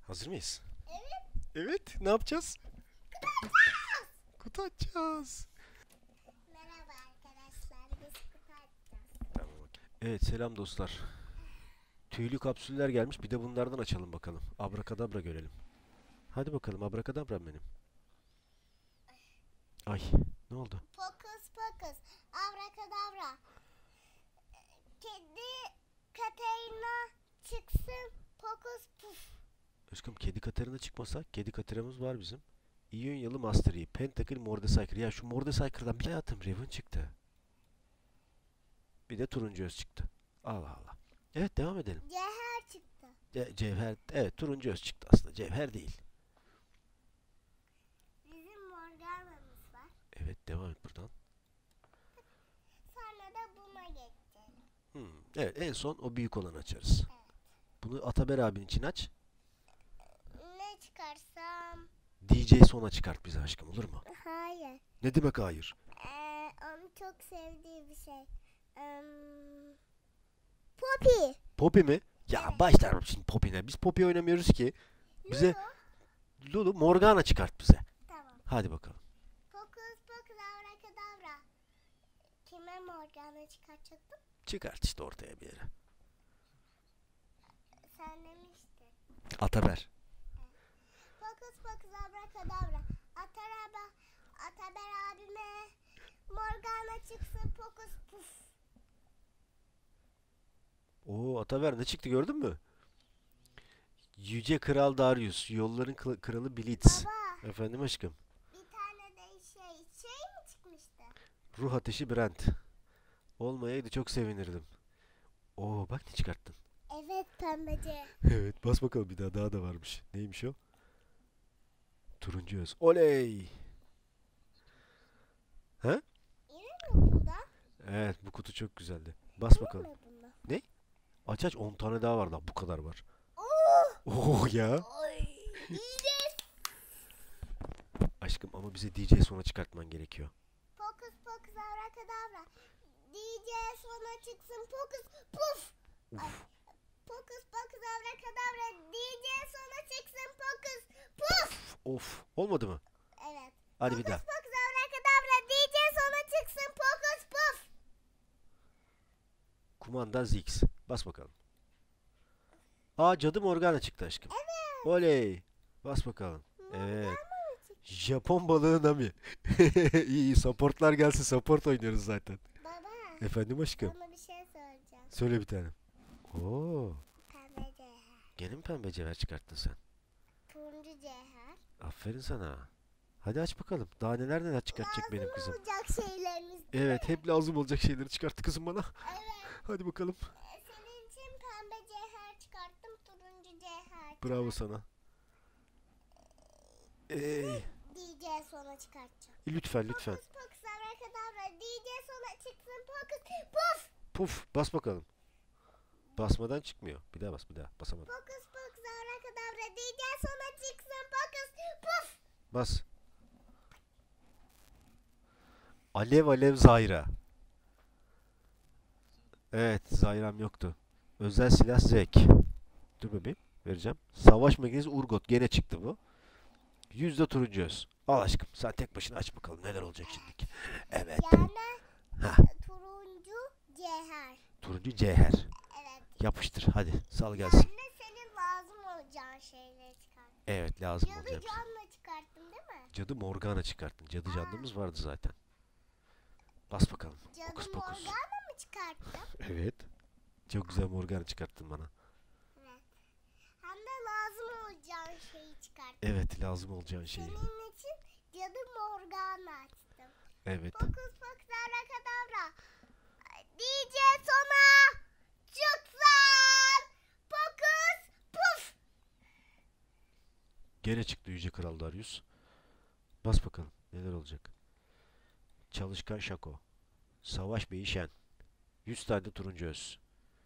Hazır mıyız? Evet. Evet. Ne yapacağız? Kutu açacağız. Merhaba arkadaşlar. Biz kutu açacağız. Tamam. Evet, selam dostlar. Tüylü kapsüller gelmiş. Bir de bunlardan açalım bakalım. Abrakadabra görelim. Hadi bakalım abrakadabra benim. Ay, ne oldu? Fokus pokus. Avrakadavra. Kedi Katerina çıksın. Fokus puf. Aşkım kedi katarına çıkmasa, kedi katarımız var bizim. İyonyalı Master Yi, Pentacle Mordecaiser. Ya şu Mordecaiser'dan bir hayatım Raven çıktı. Bir de turuncu öz çıktı. Allah Allah. Evet, devam edelim. Cevher çıktı. Cevher, evet, turuncu öz çıktı aslında. Cevher değil. Bizim Morgana'mız var. Evet, devam et buradan. Sonra da buna geçelim. Evet, en son o büyük olanı açarız. Evet. Bunu Ataber abin için aç. Ne çıkarsam? DJ Sona çıkart bize aşkım, olur mu? Hayır. Ne demek hayır? Onu çok sevdiği bir şey. Poppy. Poppy mi? Ya Evet. başlarım şimdi Poppy'ne. Biz Poppy oynamıyoruz ki. Bize Lulu. Lulu Morgana çıkart bize. Tamam. Hadi bakalım. Fokus pokus avrakadavra. Kime Morgana çıkartacaktım? Çıkart işte ortaya bir yere. Sen demiştin. Ataber. Fokus pokus avrakadavra. Ataber abime Morgana çıksın fokus puf. Oo, Ataber ne çıktı gördün mü? Yüce Kral Darius. Yolların kralı Blitz. Baba Efendim aşkım. bir tane de şey mi çıkmıştı? Ruh ateşi Brent. Olmayaydı çok sevinirdim. Oo, bak ne çıkarttın. Evet pembeci. Evet, bas bakalım bir daha. Daha da varmış. Neymiş o? Turuncu öz. Oley! He? İyi mi bunda? Evet, bu kutu çok güzeldi. Bas İyi bakalım. mi bunda? Ne? Aç aç, 10 tane daha var daha. Bu kadar var. Oh! Oo ya. Ay! İyice. Aşkım ama bize DJ Sona çıkartman gerekiyor. Fokus pokus avrakadavra. DJ sona çıksın fokus puf. Ay, Uf. fokus pokus avrakadavra. DJ sona çıksın fokus puf. Of. Olmadı mı? Evet. Hadi bir daha. Fokus pokus avrakadavra. DJ sona çıksın fokus puf. Kumanda Ziggs. Bas bakalım. Aa, Cadı Morgana çıktı aşkım. Evet. Oley. Bas bakalım. Morgana Evet. mı çıktı? Japon balığı Nami. İyi iyi. Supportlar gelsin. Support oynuyoruz zaten. Baba Efendim aşkım. sana bir şey söyleyeceğim. Söyle bir tane. Oo. Pembe cevher. Gene mi pembe cevher çıkarttın sen? Turuncu cevher. Aferin sana. Hadi aç bakalım. Daha neler çıkartacak benim kızım. Lazım olacak şeylerimiz. Evet, hep lazım olacak şeyleri çıkarttı kızım bana. Evet. Hadi bakalım. Senin için pembe cevher çıkarttım. Turuncu cevher Bravo çıkarttım. sana. Ey, DJ sona çıkartacağım. lütfen lütfen. Fokus pokus avrakadavra. DJ sona çıksın fokus puf. Puf, bas bakalım. Basmadan çıkmıyor. Bir daha bas, bir daha. Basamadım. Fokus pokus avrakadavra. DJ sona çıksın fokus puf. Bas. Alev alev Zayra. Evet, Zayra'm yoktu. Özel silah Zek. Dur bebeğim, vereceğim. Savaş makinesi Urgot. Gene çıktı bu. Yüzde turuncu öz. Al aşkım. Sen tek başına aç bakalım neler olacak şimdilik. Evet. Yani Ha, turuncu cevher. turuncu cevher. Evet. Yapıştır. Hadi sal gelsin. Ben de senin lazım olacağın şeyleri çıkarttım. Evet, lazım Cadı olacak bize. canla çıkarttım değil mi? Cadı Morgana çıkarttın. Cadı canlımız vardı zaten. Bas bakalım. Cadı Okus pokus. Morgana mı çıkarttım? Evet. Çok güzel Morgana çıkarttın bana. Evet. Hem de lazım olacağın şeyi çıkarttım. Evet, lazım olacağın şeyi. Senin için Cadı Morgana açtım. Evet. Fokus pokus avrakadavra. DJ sona çıksın. Fokus puf. Gene çıktı Yüce Kral Darius. Bas bakalım neler olacak. Çalışkan Şako. Savaş Beyi Şen. 100 tane de turuncu öz.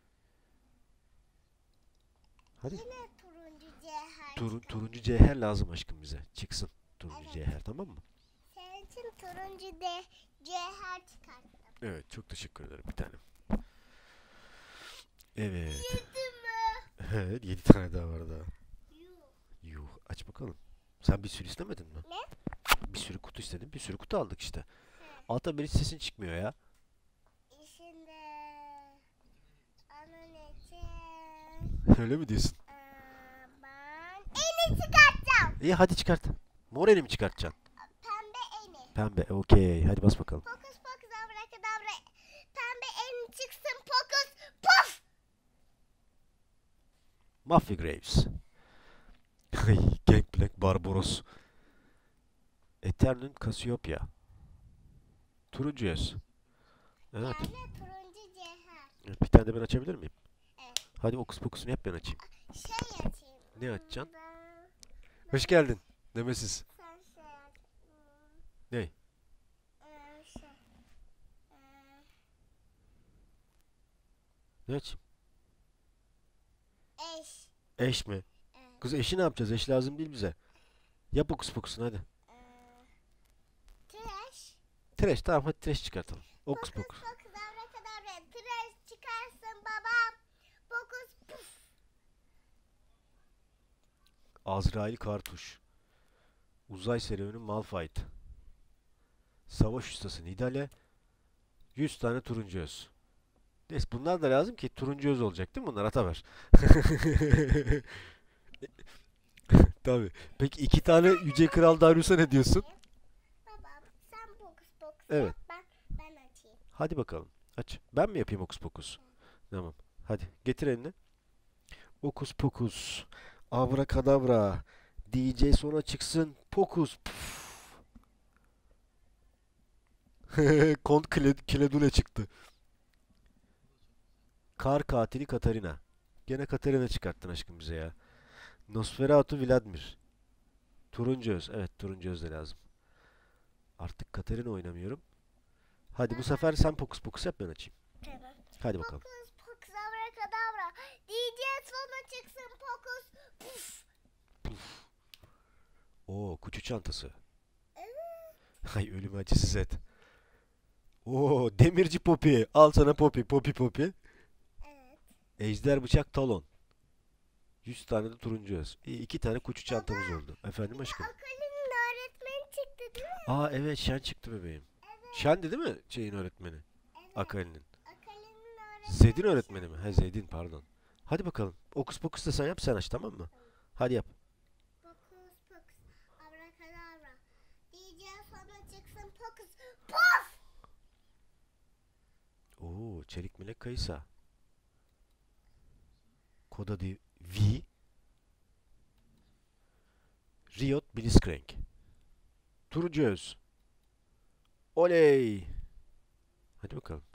Hadi. Yine turuncu cevher Turuncu cevher lazım aşkım bize. Çıksın turuncu Evet. cevher, tamam mı? Senin için turuncu de cevher çıkarttım. Evet, çok teşekkür ederim bir tanem. Evet. Yedi mi? Evet, 7 tane daha var daha. Yuh. Aç bakalım. Sen bir sürü istemedin mi? Ne? Bir sürü kutu istedin. Bir sürü kutu aldık işte. He. Alta bir hiç sesin çıkmıyor ya. Şimdi onun için Öyle mi diyorsun? ben eni çıkartacağım. İyi hadi çıkart. Mor eni mi çıkartacaksın? Pembe eni. Pembe. Okey. Hadi bas bakalım. Fokus fokus abrakadabra. Pembe eni çıksın fokus puf. Mafia Graves. Ay, Gangplank Barbaros. Eternum Cassiopeia. Turuncu yaz. Evet. Yani turuncu cevher. Bir tane de ben açabilir miyim? Evet. Hadi okus pokusunu yap ben açayım. Şey açayım. Ne açacaksın? Ben, Hoş geldin. Nemesis. sen şey aç. Ne? Şey. Ne açayım? Eş. Eş mi? Evet. Kız eşi ne yapacağız? Eş lazım değil bize. Yap okus pokusunu hadi. Tıraş. Trash tamam hadi trash çıkartalım. Okus Fokus pokus. fokus abrakadabra. Tıraş çıkarsın babam. Fokus puf. Azrail Kartuş. Uzay serüveni Malphite. Savaş ustası Nidale. 100 tane turuncu öz. Neyse bunlar da lazım ki turuncu öz olacak değil mi bunlar? Ataver. Tabii. Peki 2 tane Yüce Kral Darius'a ne diyorsun? Babam sen fokus fokus Evet. yap ben açayım. Hadi bakalım. Aç. Ben mi yapayım okus pokus? Tamam. Hadi getir elini. Okus pokus. Abrakadabra. DJ sona çıksın. Pokus. Puf. Kont Kiledule çıktı. Kar katili Katarina. Gene Katarina çıkarttın aşkım bize ya. Nosferatu Vladimir. Turuncu öz. Evet turuncu öz de lazım. Artık Katarina oynamıyorum. Hadi bu sefer sen pokus pokus yap ben açayım. Tamam. Hadi bakalım. Fokus fokus abrakadabra. DJ sona çıksın fokus puf. Oo kuçu çantası. Evet. Hay ölüm acısız et. Oo demirci Poppy. Al sana Poppy. Poppy. Evet. Ejder bıçak talon. 100 tane de turuncu öz. İyi 2 tane kuçu Baba, çantamız oldu. Efendim aşkım. Akali'nin öğretmeni çıktı değil mi? Aa evet Şen çıktı bebeğim. Evet. Şen'di değil mi şeyin öğretmeni? Evet. Akali'nin. Akali'nin öğretmeni. Zed'in öğretmeni mi? He Zed'in pardon. Hadi bakalım. Okus pokus da sen yap sen aç tamam mı? Hadi yap. Fokus fokus abrakadabra. DJ sona çıksın fokus puf. Oo çelik melek kayısa. Kod adı V. Riot Blitzcrank. Turuncu öz. Oley. Hadi bakalım.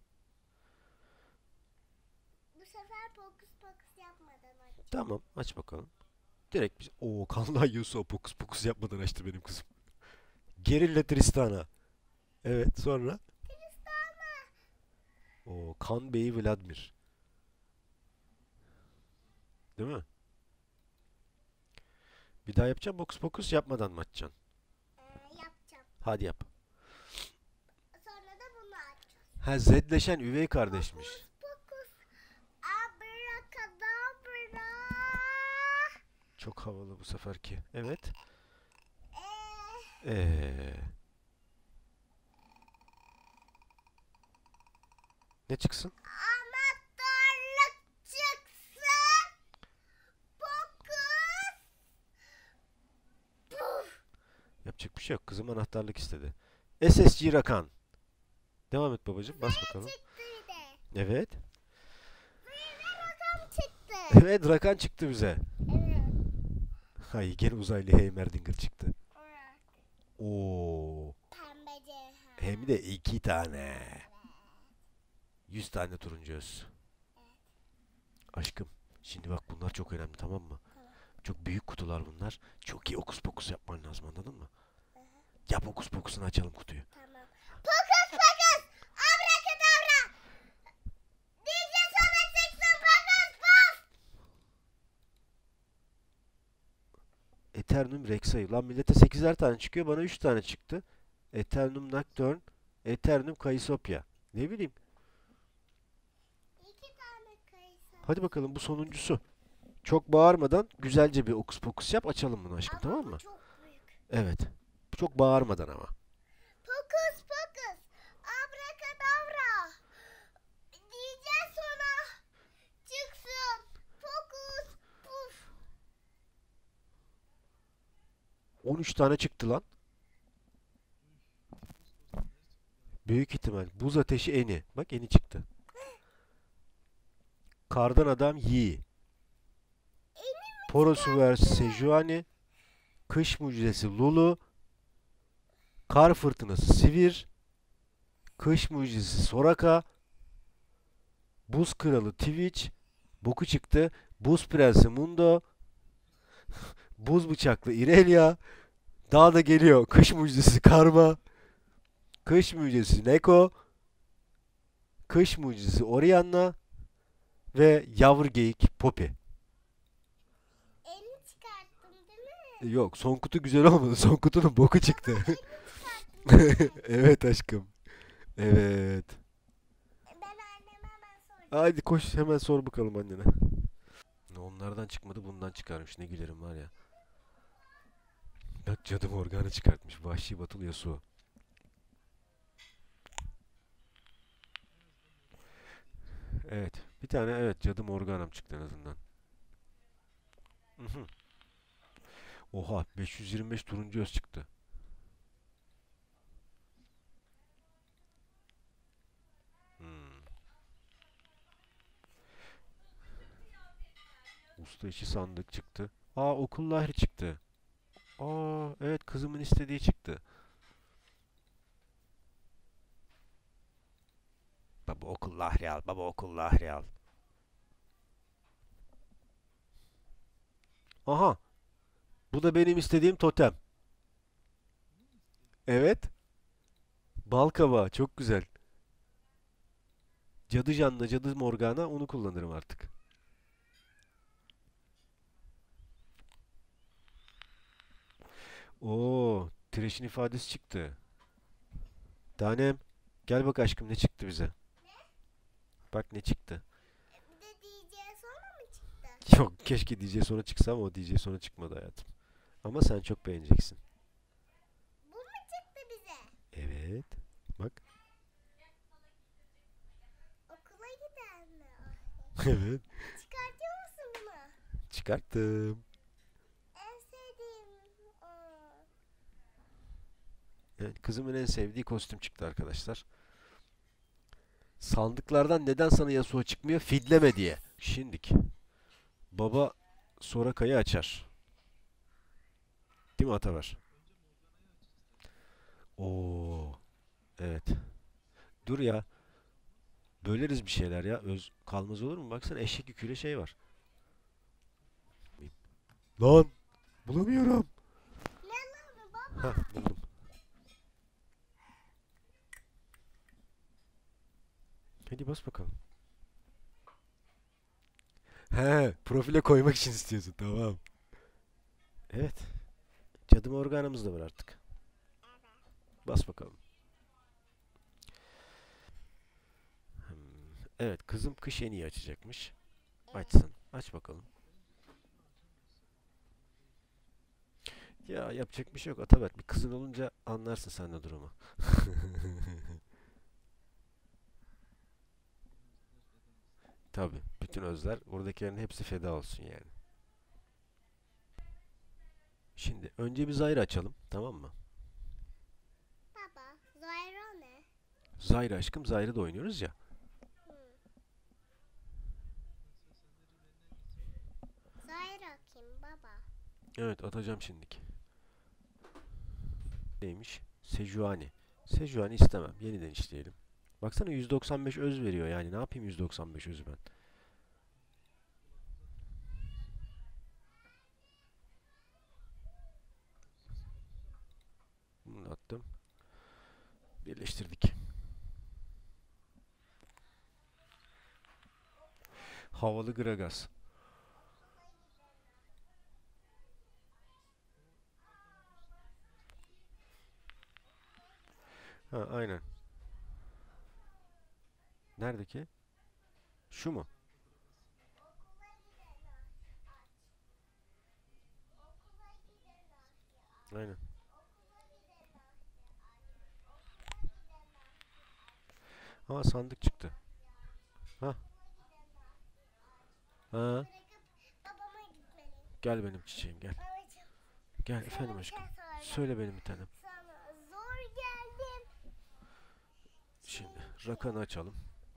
Bu sefer fokus fokus yapmadan aç. Tamam aç bakalım. Direkt biz... Oo kanlı ayısı o pokus pokus yapmadan açtı benim kızım. Gerilla Tristana. Evet sonra. Tristana. O Kan Bey'i Vladimir. Değil mi? Bir daha yapacağım pokus pokus yapmadan mı açacaksın? Yapacağım. Hadi yap. Sonra da bunu açacağız. Ha Zedleşen üvey kardeşmiş. Fokus fokus abrakadabra. Çok havalı bu seferki. Evet. Ee, Ne çıksın? anahtarlık çıksın. Fokus. Puf. Yapacak bir şey yok. Kızım anahtarlık istedi. SSG Rakan. Devam et babacığım. Bas bakalım. Çıktı bir de. Evet. Bir de rakam çıktı. Evet Rakan çıktı bize. Evet. Hay gene uzaylı Heimerdinger çıktı. Evet. Oo. Pembe cevher. Hem de 2 tane. 100 tane turuncu öz. Aşkım. Şimdi bak bunlar çok önemli tamam mı? Tamam. Çok büyük kutular bunlar. Çok iyi okus pokus yapman lazım anladın mı? Yap okus pokusunu açalım kutuyu. Tamam. Fokus fokus. Abrakadabra. DJ sana çıksın fokus puf. Eternum Rex'e. Lan millete 8'er tane çıkıyor. Bana 3 tane çıktı. Eternum Nocturne. Eternum Caesopia. Ne bileyim. 2 tane kayısı. Hadi bakalım bu sonuncusu. Çok bağırmadan güzelce bir okus pokus yap, açalım bunu aşkım, Ama tamam bu mı? çok büyük. Evet. Çok bağırmadan ama. Fokus fokus. Abrakadabra. Diyeceğiz sonra. Çıksın. Fokus. Puf. 13 tane çıktı lan. Büyük ihtimal. Buz ateşi eni. Bak eni çıktı. Kardan adam Yi. Porosuver Sejuani. Kış mucizesi Lulu. Kar fırtınası Sivir. Kış mucizesi Soraka. Buz kralı Twitch. Boku çıktı. Buz prensi Mundo. Buz bıçaklı Irelia. Daha da geliyor. Kış mucizesi Karma. Kış mucizesi Neko. Kış mucizesi Orianna. Ve yavru geyik Poppy. Elini çıkarttım değil mi? Yok, son kutu güzel olmadı. Son kutunun boku çıktı. Elini çıkarttım değil mi? Evet aşkım. Evet. Ben anneme hemen soracağım. Haydi koş hemen sor bakalım annene. Onlardan çıkmadı, bundan çıkarmış. Ne gülerim var ya. Bak cadı Morgana çıkartmış. Vahşi Batılı Yasuo. Evet. Bir tane evet cadı Morgana'm çıktı en azından. Mhm. Oha 525 turuncu öz çıktı. Hmm. Usta işi sandık çıktı. Aa okul lahri çıktı. Aa evet kızımın istediği çıktı. Baba okul lahri al. Baba okul lahri al. Aha bu da benim istediğim totem. Evet. Bal kabağı çok güzel. Cadı Can'la Cadı Morgana onu kullanırım artık. Oo, Thresh'in ifadesi çıktı. Tanem, gel bak aşkım ne çıktı bize. Bak ne çıktı. Bir de diyeceğiz sonra mı çıktı? Yok, keşke DJ sonra çıksa ama o DJ sonra çıkmadı hayatım. Ama sen çok beğeneceksin. Bu mu çıktı bize? Evet. Bak. Okula giden mi? Evet. Çıkartıyor musun bunu? Çıkarttım. En sevdiğim o. Evet, kızımın en sevdiği kostüm çıktı arkadaşlar. Sandıklardan neden sana Yasuo çıkmıyor? Fidleme diye. Şimdik. Baba Soraka'yı açar. Değil mi Ataver? Oo, evet. Dur ya. Böleriz bir şeyler ya. Öz kalmaz olur mu? Baksana eşek yüküyle şey var. Lan bulamıyorum. Ne lan baba? Hah buldum. Hadi bas bakalım. He, profile koymak için istiyorsun. Tamam. Evet. Cadı Morgana'mız da var artık. Bas bakalım. Hmm, evet, kızım kış en iyi açacakmış. Açsın. Aç bakalım. Ya yapacak bir şey yok Ataberk. Bir kızın olunca anlarsın sen de durumu. Tabii. Bütün özler oradakilerin hepsi feda olsun yani. Şimdi önce bir Zyra açalım. Tamam mı? Baba, Zyro ne? Zyra aşkım. Zyra'da oynuyoruz ya. Hı. Zyro kim baba? Evet atacağım şimdiki. Neymiş? Sejuani. Sejuani istemem. Yeniden işleyelim. Baksana 195 öz veriyor yani. Ne yapayım 195 özü ben? Bunu da attım. Birleştirdik. Havalı Gragas. Ha aynen. Nerede ki? Şu mu? Aynen. Ha, sandık çıktı. Ha. Ha. Bırakıp babama gitmeliyim. Gel benim çiçeğim, gel. Babacığım, Gel sana efendim bir şey aşkım. soracağım. Söyle benim bir tanem. Sana zor geldim. Şimdi Çünkü rakanı açalım.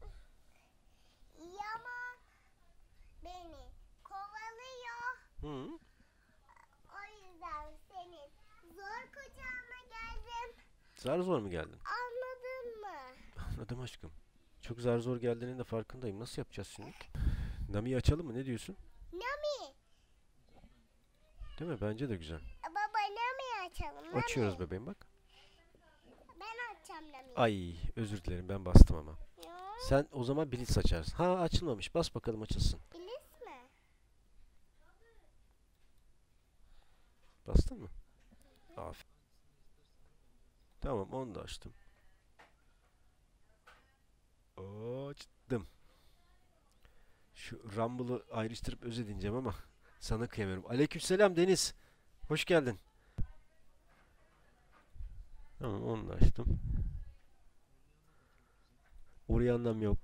Yaman beni kovalıyor. Hı. O yüzden senin zor kucağına geldim. Zar zor mu geldin? Anladın mı? Anladım aşkım. Çok zar zor geldiğinin de farkındayım. Nasıl yapacağız şimdi? Nami'yi açalım mı? Ne diyorsun? Nami. Değil mi? Bence de güzel. Baba Nami açalım. Nami. Açıyoruz bebeğim bak. Ben açacağım Nami. Ay, özür dilerim, ben bastım ama. Ya, Sen o zaman Blitz açarsın. Ha, açılmamış. Bas bakalım açılsın. Bilis mi? Bastın mı? Aferin. Tamam, onu da açtım. Açtım. Şu Rumble'ı ayrıştırıp özledineceğim ama sana kıyamıyorum. Aleykümselam Deniz. Hoş geldin. Tamam, onu da açtım. Oraya anlam yok.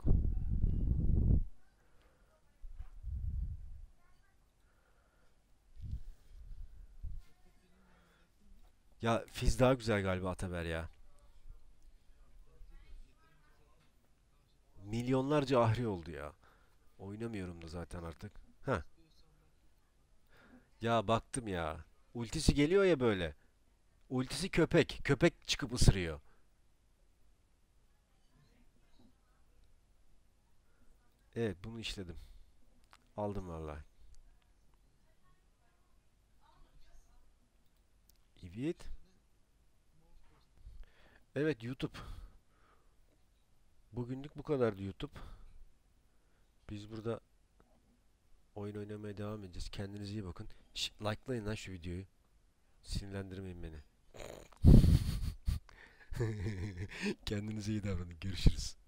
Ya Fizz daha güzel galiba Ataber ya. Milyonlarca ahri oldu ya. Oynamıyorum da zaten artık. Ha. Ya baktım ya. Ultisi geliyor ya böyle. Ultisi köpek. Köpek çıkıp ısırıyor. Evet, bunu işledim. Aldım vallahi. Evet. Evet, YouTube. Bugünlük bu kadardı YouTube. Biz burada oyun oynamaya devam edeceğiz. Kendinize iyi bakın. Like'layın lan şu videoyu. Sinirlendirmeyin beni. Kendinize iyi davranın. Görüşürüz.